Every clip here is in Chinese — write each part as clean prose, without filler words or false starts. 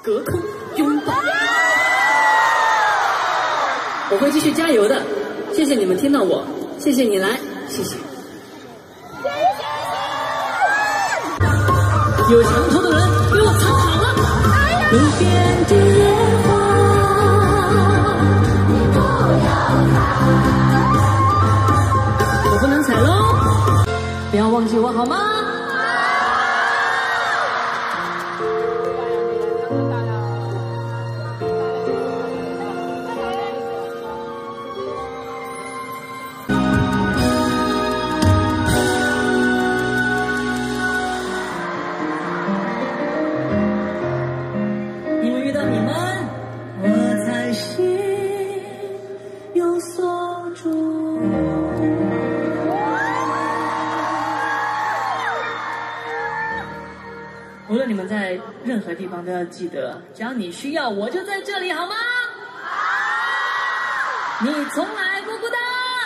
隔空拥抱。我会继续加油的，谢谢你们听到我，谢谢你来，谢谢。有墙头的人给我藏好了。路边的野花，你不要看，我不能踩喽，不要忘记我好吗？无论你们在任何地方都要记得，只要你需要，我就在这里，好吗？你从来不孤单。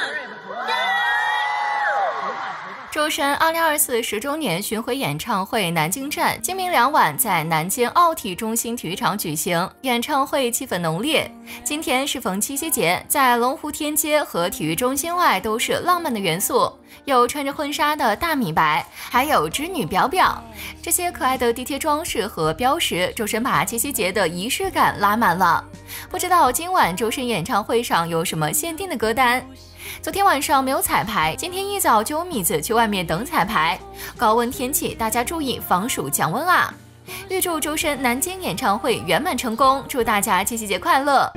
周深2024 10周年巡回演唱会南京站今明两晚在南京奥体中心体育场举行，演唱会气氛浓烈。今天适逢七夕节，在龙湖天街和体育中心外都是浪漫的元素，有穿着婚纱的大米白，还有织女表表。这些可爱的地贴装饰和标识，周深把七夕节的仪式感拉满了。不知道今晚周深演唱会上有什么限定的歌单？昨天晚上没有彩排，今天一早就有米子去外面等彩排。高温天气，大家注意防暑降温啊！预祝周深南京演唱会圆满成功，祝大家七夕节快乐！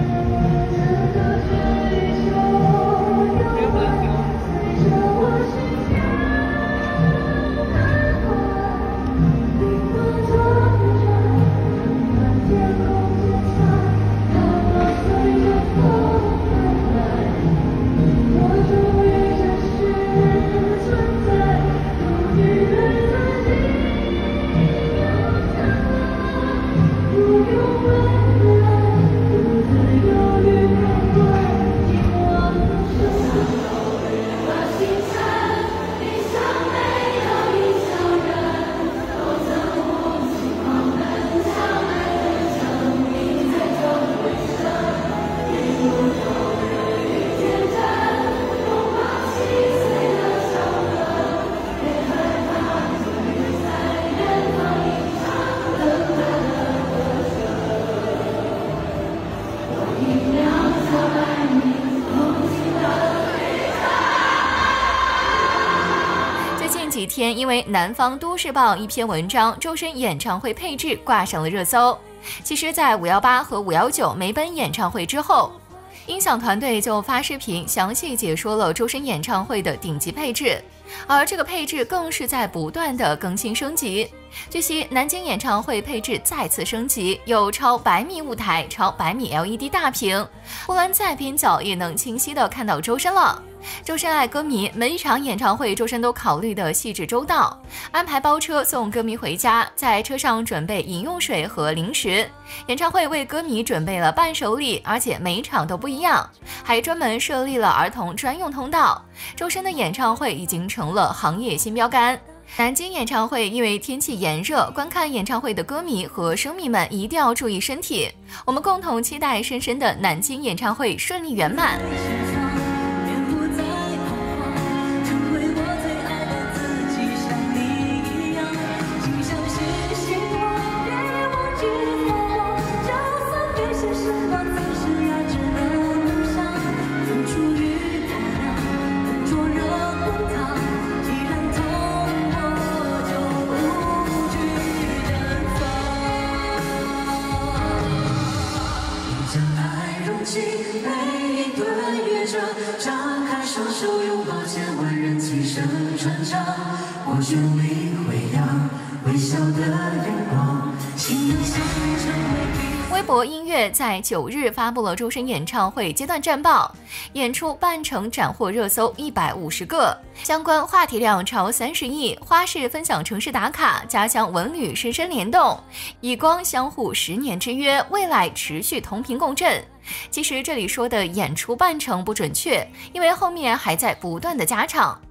几天，因为南方都市报一篇文章，周深演唱会配置挂上了热搜。其实，在518和519梅奔演唱会之后，音响团队就发视频详细解说了周深演唱会的顶级配置，而这个配置更是在不断的更新升级。据悉，南京演唱会配置再次升级，有超100米舞台、超100米 LED 大屏，无论在边角也能清晰的看到周深了。周深爱歌迷，每一场演唱会周深都考虑的细致周到，安排包车送歌迷回家，在车上准备饮用水和零食。演唱会为歌迷准备了伴手礼，而且每一场都不一样，还专门设立了儿童专用通道。周深的演唱会已经成了行业新标杆。南京演唱会因为天气炎热，观看演唱会的歌迷和声迷们一定要注意身体。我们共同期待深深的南京演唱会顺利圆满。 我绚丽辉阳，微笑的眼光，心能相成为微博音乐在9日发布了周深演唱会阶段战报，演出半程斩获热搜150个，相关话题量超30亿，花式分享城市打卡，家乡文旅深深联动，以光相互10年之约，未来持续同频共振。其实这里说的演出半程不准确，因为后面还在不断的加场。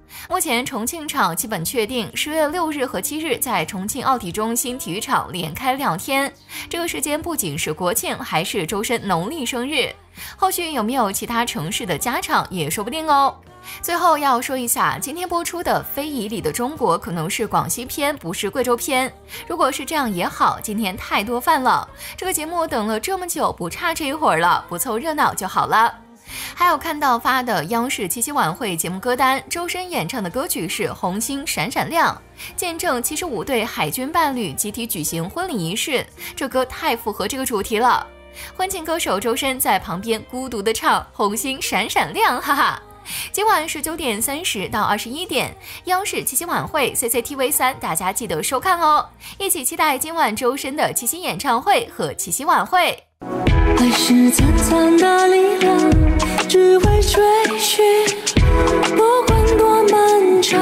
目前重庆场基本确定10月6日和7日在重庆奥体中心体育场连开2天，这个时间不仅是国庆，还是周深农历生日。后续有没有其他城市的加场也说不定哦。最后要说一下，今天播出的《非遗里的中国》可能是广西篇，不是贵州篇。如果是这样也好，今天太多饭了，这个节目等了这么久，不差这一会儿了，不凑热闹就好了。还有看到发的央视七夕晚会节目歌单，周深演唱的歌曲是《红星闪闪亮》，见证75对海军伴侣集体举行婚礼仪式，这歌太符合这个主题了。婚庆歌手周深在旁边孤独的唱《红星闪闪亮》，哈哈。今晚19点30到21点，央视七夕晚会 CCTV3， 大家记得收看哦！一起期待今晚周深的七夕演唱会和七夕晚会。 爱是残残的力量，只为追寻，不管多漫长。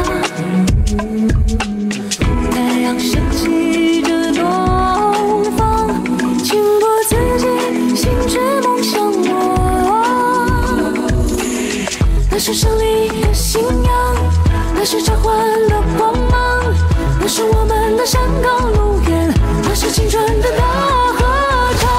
太阳升起着东方，情不自禁，心之梦向我。那是胜利的信仰，那是召唤的光芒，那是我们的山高路远，那是青春的大合唱。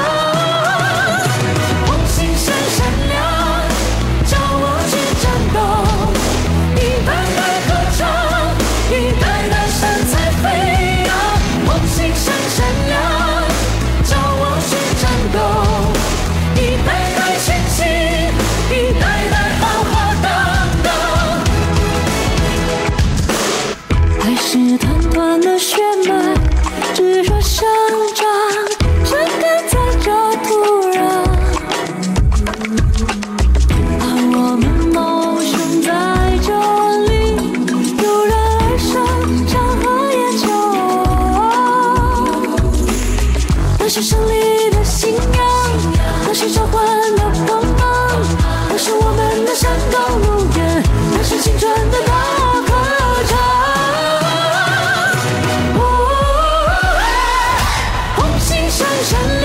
红星闪闪亮，叫我去战斗，一代代歌唱，一代代神采飞扬。红星闪闪亮，叫我去战斗，一代代前行，一代代浩浩荡荡。爱是团团的血脉，炙热生长，生根在这土壤。而我们谋生在这里，油然而生，山河研究。那是胜利的信仰，那是召唤的光芒，那是我们的山高路远，那是青春的大合唱。红星闪闪亮。